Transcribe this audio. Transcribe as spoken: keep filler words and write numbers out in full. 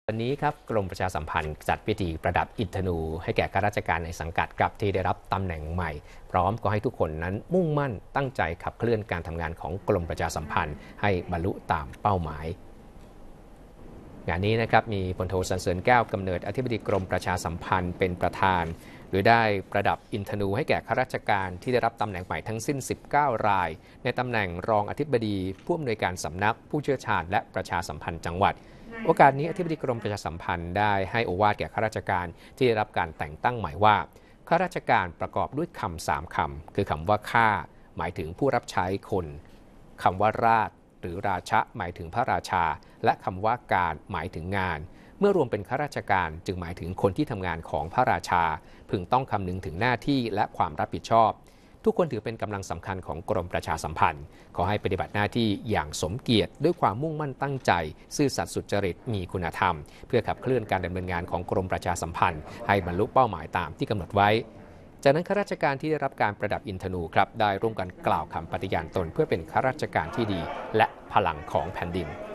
วันนี้ครับกรมประชาสัมพันธ์จัดพิธีประดับอินทนูให้แก่ข้าราชการในสังกัดกับที่ได้รับตำแหน่งใหม่พร้อมก็ให้ทุกคนนั้นมุ่งมั่นตั้งใจขับเคลื่อนการทำงานของกรมประชาสัมพันธ์ให้บรรลุตามเป้าหมายงานนี้นะครับมีพลโทสรรเสริญแก้วกำเนิดอธิบดีกรมประชาสัมพันธ์เป็นประธานโดยได้ประดับอินทนูให้แก่ข้าราชการที่ได้รับตำแหน่งใหม่ทั้งสิ้นสิบเก้ารายในตำแหน่งรองอธิบดีผู้อำนวยการสำนักผู้เชี่ยวชาญและประชาสัมพันธ์จังหวัดโอกาสนี้อธิบดีกรมประชาสัมพันธ์ได้ให้โอวาทแก่ข้าราชการที่ได้รับการแต่งตั้งหมายว่าข้าราชการประกอบด้วยคำสามคำคือคำว่าข้าหมายถึงผู้รับใช้คนคำว่าราชหรือราชะหมายถึงพระราชาและคำว่าการหมายถึงงานเมื่อรวมเป็นข้าราชการจึงหมายถึงคนที่ทำงานของพระราชาพึงต้องคำนึงถึงหน้าที่และความรับผิดชอบทุกคนถือเป็นกำลังสำคัญของกรมประชาสัมพันธ์ขอให้ปฏิบัติหน้าที่อย่างสมเกียรติด้วยความมุ่งมั่นตั้งใจซื่อสัตย์สุจริตมีคุณธรรมเพื่อขับเคลื่อนการดำเนินงานของกรมประชาสัมพันธ์ให้บรรลุเป้าหมายตามที่กำหนดไว้จากนั้นข้าราชการที่ได้รับการประดับอินทนูครับได้ร่วมกันกล่าวคำปฏิญาณตนเพื่อเป็นข้าราชการที่ดีและพลังของแผ่นดิน